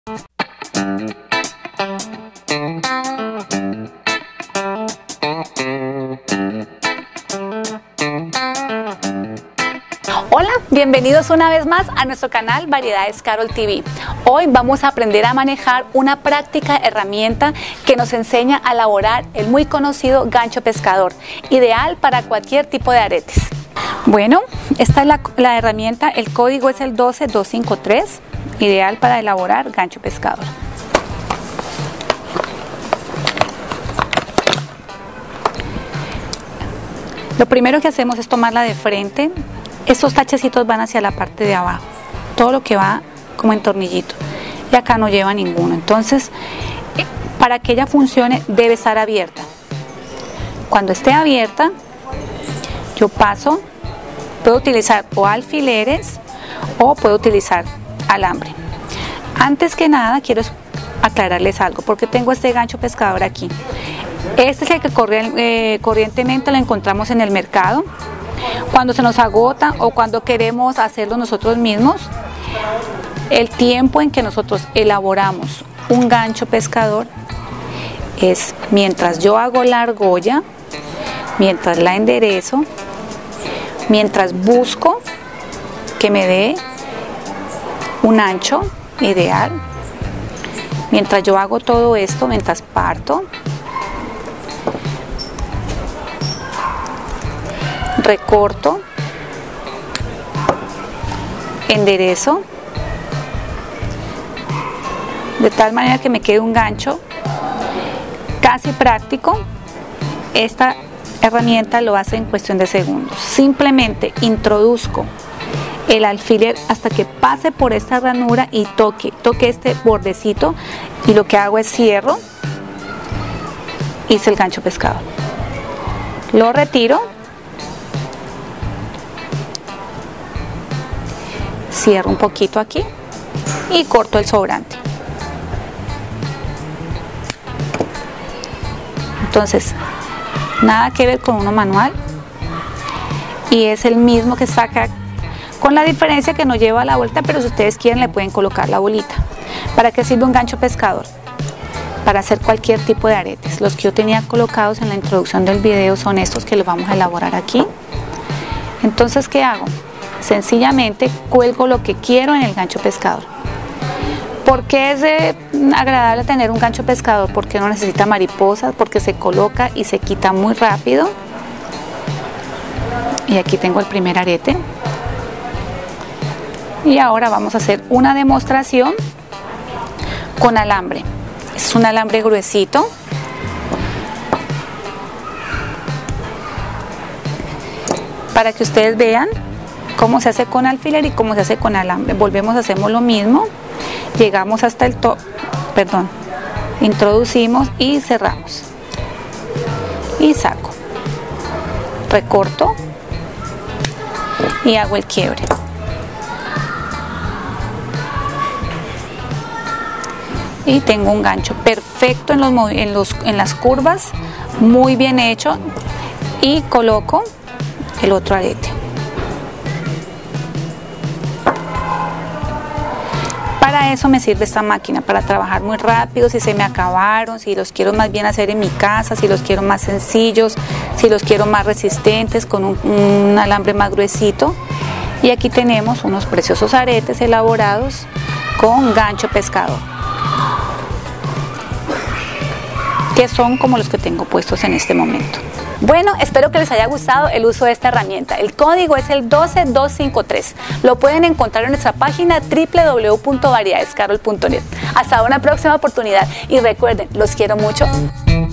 Hola, bienvenidos una vez más a nuestro canal Variedades Carol TV. Hoy vamos a aprender a manejar una práctica herramienta que nos enseña a elaborar el muy conocido gancho pescador, ideal para cualquier tipo de aretes. Bueno, esta es la herramienta, el código es el 12253, ideal para elaborar gancho pescador. Lo primero que hacemos es tomarla de frente. Estos tachecitos van hacia la parte de abajo, todo lo que va como en tornillito, y acá no lleva ninguno. Entonces, para que ella funcione debe estar abierta. Cuando esté abierta, yo paso, puedo utilizar o alfileres o puedo utilizar alambre. Antes que nada quiero aclararles algo, porque tengo este gancho pescador aquí. Este es el que corrientemente lo encontramos en el mercado. Cuando se nos agota o cuando queremos hacerlo nosotros mismos, el tiempo en que nosotros elaboramos un gancho pescador es mientras yo hago la argolla, mientras la enderezo, mientras busco que me dé un ancho ideal, mientras yo hago todo esto, mientras parto, recorto, enderezo, de tal manera que me quede un gancho casi práctico. Esta herramienta lo hace en cuestión de segundos. Simplemente introduzco el alfiler hasta que pase por esta ranura y toque este bordecito, y lo que hago es cierro, hice el gancho pescador, lo retiro, cierro un poquito aquí y corto el sobrante. Entonces, nada que ver con uno manual, y es el mismo que saca, con la diferencia que no lleva la vuelta, pero si ustedes quieren le pueden colocar la bolita. ¿Para qué sirve un gancho pescador? Para hacer cualquier tipo de aretes. Los que yo tenía colocados en la introducción del video son estos que los vamos a elaborar aquí. Entonces, ¿qué hago? Sencillamente cuelgo lo que quiero en el gancho pescador. ¿Por qué es agradable tener un gancho pescador? Porque no necesita mariposas, porque se coloca y se quita muy rápido. Y aquí tengo el primer arete. Y ahora vamos a hacer una demostración con alambre. Es un alambre gruesito. Para que ustedes vean cómo se hace con alfiler y cómo se hace con alambre. Volvemos, hacemos lo mismo, llegamos hasta el top, introducimos y cerramos, y saco, recorto y hago el quiebre. Y tengo un gancho perfecto en las curvas, muy bien hecho, y coloco el otro arete. Para eso me sirve esta máquina, para trabajar muy rápido. Si se me acabaron, si los quiero más bien hacer en mi casa, si los quiero más sencillos, si los quiero más resistentes, con un alambre más gruesito. Y aquí tenemos unos preciosos aretes elaborados con gancho pescador, que son como los que tengo puestos en este momento. Bueno, espero que les haya gustado el uso de esta herramienta. El código es el 12253. Lo pueden encontrar en nuestra página www.variedadescarol.net. Hasta una próxima oportunidad y recuerden, los quiero mucho.